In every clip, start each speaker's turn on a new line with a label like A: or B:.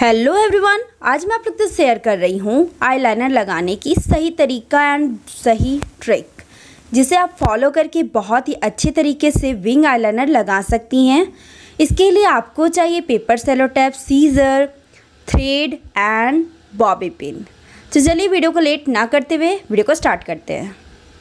A: Hello everyone, आज मैं आप लोग से शेयर कर रही हूँ आईलाइनर लगाने की सही तरीका एंड सही ट्रिक, जिसे आप फॉलो करके बहुत ही अच्छे तरीके से विंग आईलाइनर लगा सकती हैं। इसके लिए आपको चाहिए paper sellotape, scissor, thread and bobby pin. तो चलिए वीडियो को लेट ना करते हुए वीडियो को स्टार्ट करते हैं।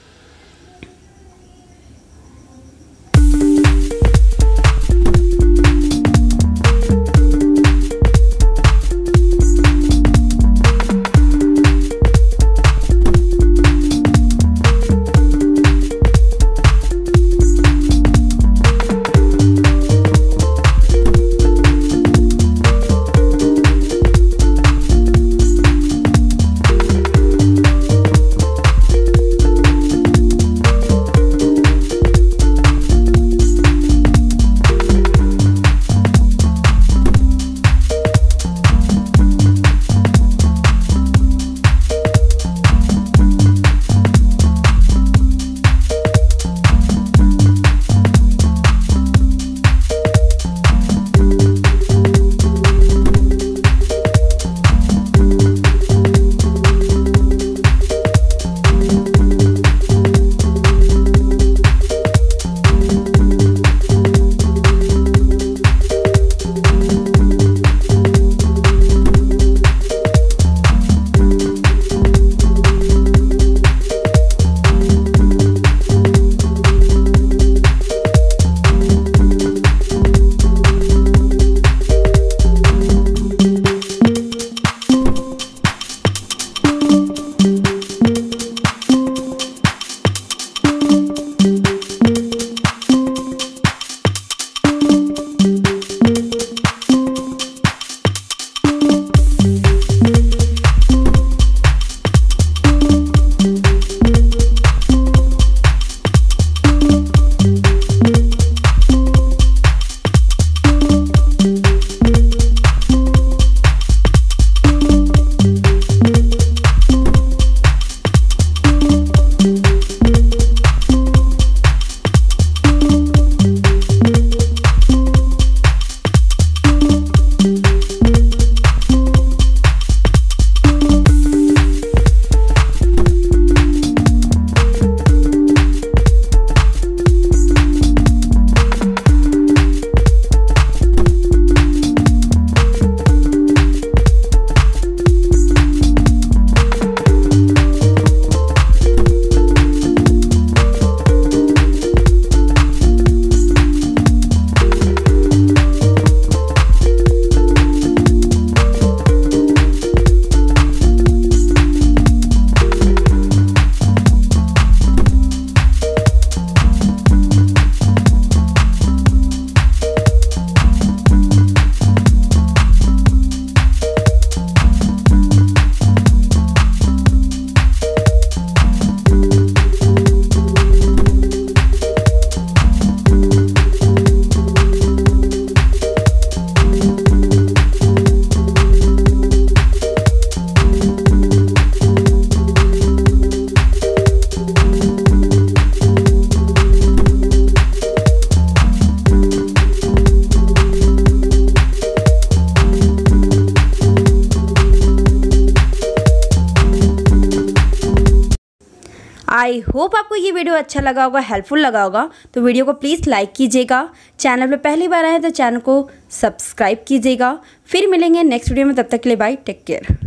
A: आई होप आपको ये वीडियो अच्छा लगा होगा, हेल्पफुल लगा होगा। तो वीडियो को प्लीज़ लाइक कीजिएगा। चैनल पे पहली बार आए तो चैनल को सब्सक्राइब कीजिएगा। फिर मिलेंगे नेक्स्ट वीडियो में, तब तक के लिए बाय, टेक केयर।